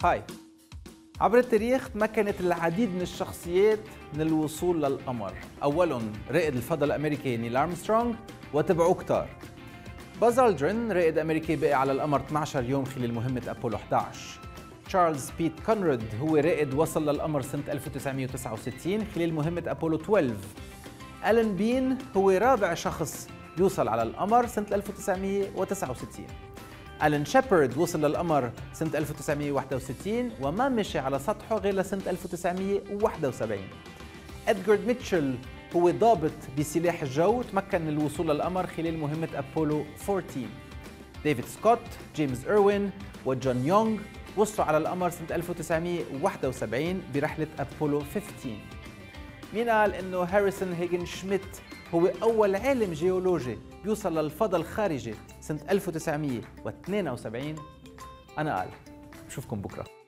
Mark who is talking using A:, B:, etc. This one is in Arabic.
A: هاي. عبر التاريخ تمكنت العديد من الشخصيات من الوصول للقمر، أولهم رائد الفضاء الأمريكي نيل أرمسترونغ وتبعوه كتار. باز ألدرين رائد أمريكي بقي على القمر 12 يوم خلال مهمة أبولو 11. تشارلز بيت كونراد هو رائد وصل للقمر سنة 1969 خلال مهمة أبولو 12. ألان بين هو رابع شخص يوصل على القمر سنة 1969. ألان شيبرد وصل للقمر سنة 1961 وما مشي على سطحه غير لسنة 1971. إدغارد ميتشل هو ضابط بسلاح الجو تمكن من الوصول للقمر خلال مهمة أبولو 14. ديفيد سكوت، جيمس إروين وجون يونغ وصلوا على القمر سنة 1971 برحلة أبولو 15. مين قال إنه هاريسون هيجن شميت هو أول عالم جيولوجي بيوصل للفضاء الخارجي سنة 1972؟ أنا قال. بشوفكم بكرة.